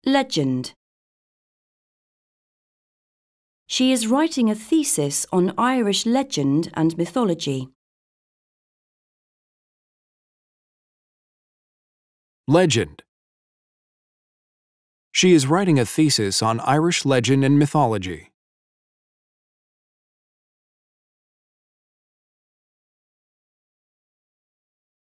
Legend. She is writing a thesis on Irish legend and mythology. Legend. She is writing a thesis on Irish legend and mythology.